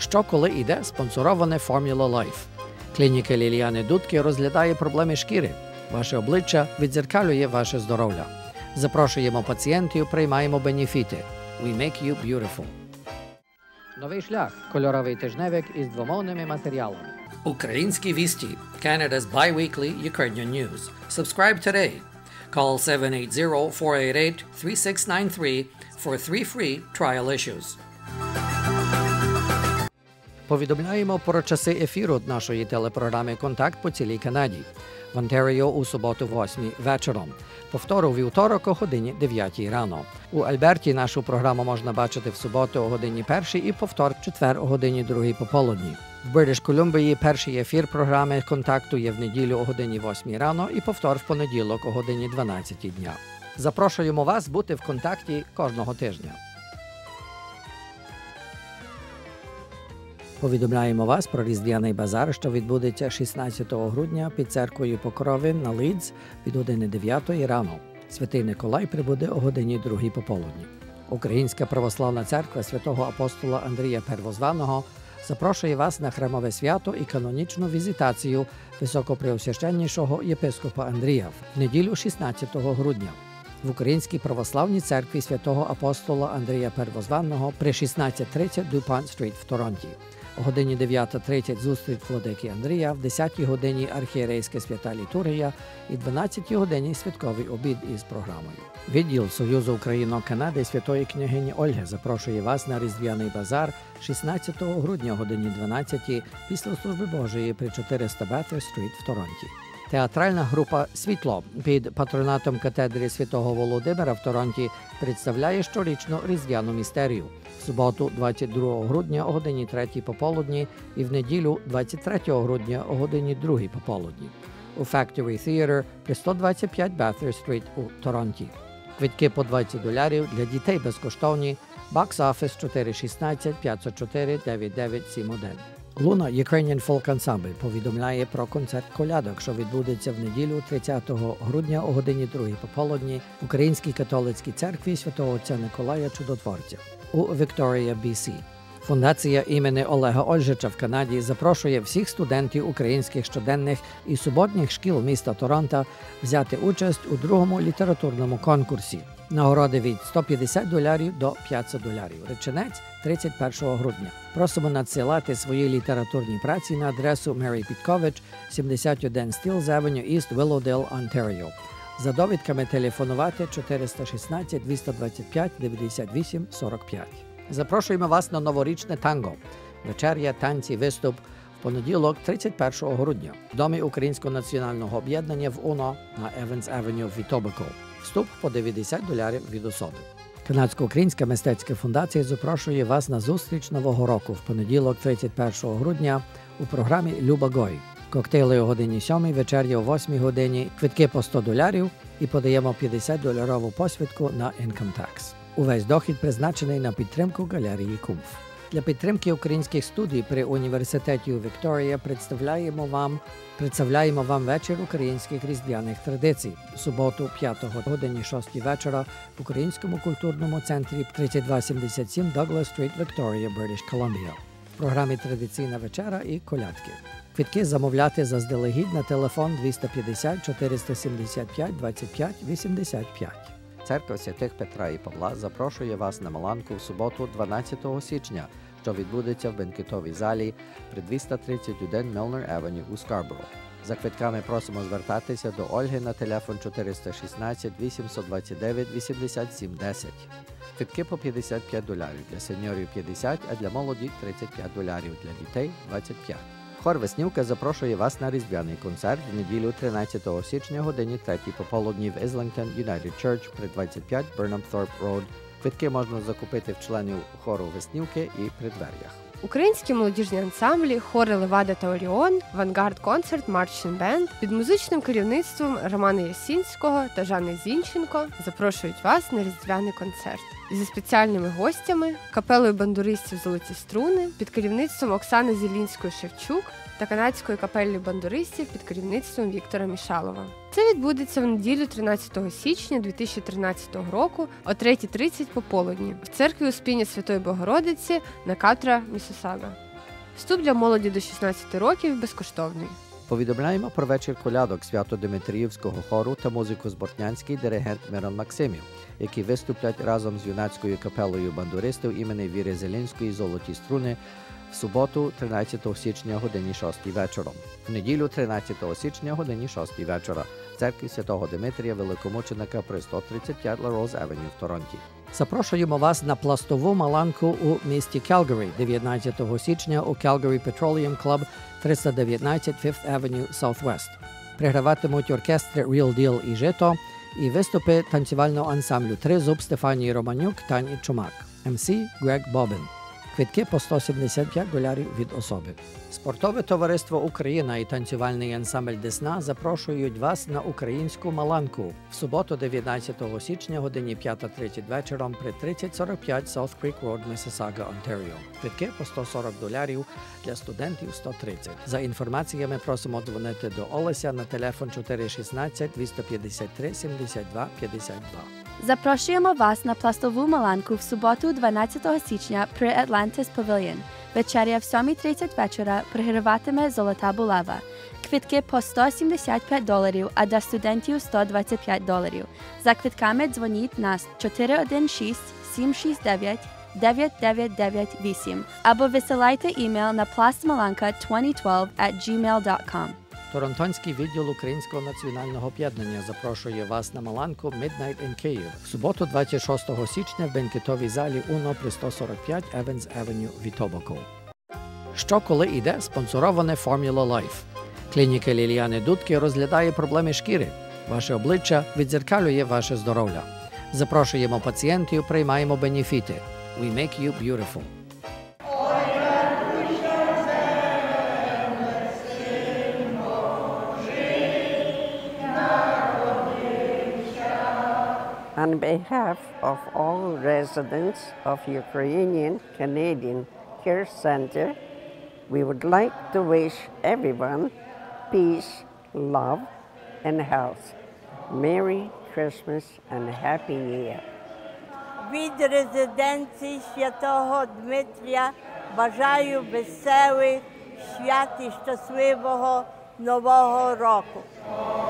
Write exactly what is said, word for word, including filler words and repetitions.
Що коли йде спонсороване Formula Life. Клініка Ліліани Дудки розглядає проблеми шкіри. Ваше обличчя відзеркалює ваше здоров'я. Запрошуємо пацієнтів, приймаємо бенефіти. We make you beautiful. Новий шлях – кольоровий тижневик із двомовними матеріалами. Українські вісті – Canada's bi-weekly Ukrainian news. Subscribe today. Call seven eight zero, four eight eight, three six nine three for three free trial issues. Повідомляємо про часи ефіру нашої телепрограми «Контакт» по цілій Канаді. В Онтаріо у суботу восьмій вечором. Повтор у вівторок о годині дев'ятій рано. У Альберті нашу програму можна бачити в суботу о годині першій і повтор в четвер о годині другій пополудні. В Бритиш-Колумбії перший ефір програми «Контакту» є в неділю о годині восьмій рано і повтор в понеділок о годині дванадцятій дня. Запрошуємо вас бути в контакті кожного тижня. Повідомляємо вас про Різдвяний базар, що відбудеться шістнадцятого грудня під церквою Покрови на Лідз від години дев'ятої рано. Святий Николай прибуде о годині другій пополудні. Українська православна церква святого апостола Андрія Первозваного запрошує вас на храмове свято і канонічну візитацію високопреосвященнішого єпископа Андрія в неділю шістнадцятого грудня. В Українській православній церкві святого апостола Андрія Первозваного при шістнадцять тридцять Дюпонт-стріт в Торонті. О годині дев'ята тридцять зустріч владики Андрія, в десятій годині архієрейська свята літургія і дванадцятій годині святковий обід із програмою. Відділ Союзу Україно-Канади Святої княгині Ольги запрошує вас на Різдвяний базар шістнадцятого грудня о годині дванадцятій після служби Божої при чотириста Беттер-стріт в Торонті. Театральна група «Світло» під патронатом катедри Святого Володимира в Торонті представляє щорічну різдвяну містерію в суботу двадцять другого грудня о годині третій пополудні і в неділю двадцять третього грудня о годині другій пополудні у Factory Theatre при сто двадцять п'ять Беттер-стріт у Торонті. Квитки по двадцять доларів, для дітей безкоштовні, бокс-офіс чотири шістнадцять п'ятсот чотири дев'ять дев'ять сім один. Луна Ukrainian Folk Ensemble повідомляє про концерт колядок, що відбудеться в неділю тридцятого грудня о годині другій пополудні в Українській католицькій церкві святого отця Николая Чудотворця у Вікторія, Бі Сі. Фундація імені Олега Ольжича в Канаді запрошує всіх студентів українських щоденних і суботніх шкіл міста Торонто взяти участь у другому літературному конкурсі. Нагороди від сто п'ятдесят доларів до п'ятсот доларів. Реченець тридцять першого грудня. Просимо надсилати свої літературні праці на адресу Мері Підкович, сімдесят один Steeles Avenue, East Willowdale, Ontario. За довідками телефонувати чотириста шістнадцять двісті двадцять п'ять дев'яносто вісім сорок п'ять. Запрошуємо вас на новорічне танго. Вечеря, танці, виступ в понеділок тридцять першого грудня в Домі Українського національного об'єднання в УНО на Еванс Авеню в Вітобико. Вступ по дев'ятдесят доларів від особи. Канадсько-українська мистецька фундація запрошує вас на зустріч Нового року в понеділок тридцять першого грудня у програмі «Люба Гой». Коктейли о годині сьомій, вечеря о восьмій годині, квитки по сто доларів і подаємо п'ятдесят доларову посвідку на Income Tax. Увесь дохід призначений на підтримку галерії Кумф. Для підтримки українських студій при університеті у Вікторія представляємо вам, представляємо вам вечір українських різдвяних традицій. В суботу, п'ятого годині шостій вечора в Українському культурному центрі тридцять два сімдесят сім Доглас-стріт, Вікторія, Бритиш Колумбія. В програмі «Традиційна вечера» і колядки. Квитки замовляти заздалегідь на телефон двісті п'ятдесят чотириста сімдесят п'ять двадцять п'ять вісімдесят п'ять. Церква святих Петра і Павла запрошує вас на Маланку в суботу дванадцятого січня, що відбудеться в бенкетовій залі при двісті тридцять один Мілнер Авеню у Скарборо. За квитками просимо звертатися до Ольги на телефон чотириста шістнадцять вісімсот двадцять дев'ять вісімдесят сім десять. Квитки по п'ятдесят п'ять доларів, для сеньорів п'ятдесят, а для молоді тридцять п'ять доларів, для дітей двадцять п'ять. Хор Веснівка запрошує вас на різдвяний концерт в неділю тринадцятого січня годині третій пополудні в Islington United Church при двадцять п'ять Burnham Thorpe Road. Квитки можна закупити в членів хору Веснівки і при дверях. Українські молодіжні ансамблі, хори Левада та Оріон, Vanguard Concert Marching Band під музичним керівництвом Романа Ясінського та Жанни Зінченко запрошують вас на різдвяний концерт. Зі спеціальними гостями, капелою бандуристів «Золоті струни» під керівництвом Оксани Зілінської-Шевчук та канадською капеллею бандуристів під керівництвом Віктора Мішалова. Це відбудеться в неділю тринадцятого січня дві тисячі тринадцятого року о третій тридцять пополудні в церкві Успіння Святої Богородиці на Катра, Місісага. Вступ для молоді до шістнадцяти років безкоштовний. Повідомляємо про вечір колядок Свято-Димитріївського хору та музико-збортнянський диригент Мирон Максимів, які виступлять разом з юнацькою капелою бандуристів імені Віри Зелінської «Золоті струни» в суботу, тринадцятого січня, годині шостій вечором. В неділю, тринадцятого січня, годині шостій вечора, в церкві Святого Димитрія Великомученика при сто тридцять п'ять Лароз Евеню в Торонті. Запрошуємо вас на пластову маланку у місті Калгарі дев'ятнадцятого січня у Calgary Petroleum Club триста дев'ятнадцять Fifth Avenue Southwest. Приграватимуть оркестри Real Deal і Жито і виступи танцювального ансамблю «Тризуб» Стефанії Романюк, Тані Чумак. ем сі Грег Бобін. Квитки по сто сімдесят п'ять доларів від особи. Спортове товариство «Україна» і танцювальний ансамбль «Десна» запрошують вас на українську маланку в суботу, дев'ятнадцятого січня, годині п'ята тридцять вечором при тридцять сорок п'ять South Creek Road, Миссисага, Онтаріо. Квитки по сто сорок доларів, для студентів сто тридцять. За інформаціями просимо дзвонити до Олеся на телефон чотири шістнадцять двісті п'ятдесят три сімдесят два п'ятдесят два. Запрошуємо вас на пластову маланку в суботу, дванадцятого січня при Atlantis Pavilion. Вечеря в сьомій тридцять вечора приграватиме «Золота булава». Квитки по сто сімдесят п'ять доларів, а для студентів сто двадцять п'ять доларів. За квитками дзвоніть на чотири один шість сім шість дев'ять дев'ять дев'ять дев'ять вісім або висилайте імейл на plastmalanka twenty twelve at gmail dot com. Торонтонський відділ Українського національного об'єднання запрошує вас на маланку Midnight in Kyiv в суботу, двадцять шостого січня в бенкетовій залі Уно при сто сорок п'ять Evans Avenue, Вітобоков. Що коли йде спонсороване Formula Life. Клініка Ліліани Дудки розглядає проблеми шкіри. Ваше обличчя відзеркалює ваше здоров'я. Запрошуємо пацієнтів, приймаємо бенефіти. We make you beautiful. On behalf of all residents of Ukrainian Canadian Care Center, we would like to wish everyone peace, love, and health. Merry Christmas and Happy New Year. Від резиденції Святого Дмитрія бажаю веселих свят і щасливого Нового року.